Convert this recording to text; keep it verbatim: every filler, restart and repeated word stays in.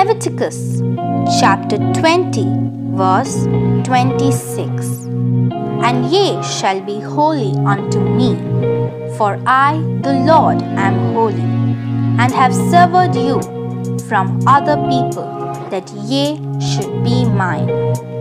Leviticus chapter twenty verse twenty-six. And ye shall be holy unto me, for I the Lord am holy, and have severed you from other people, that ye should be mine.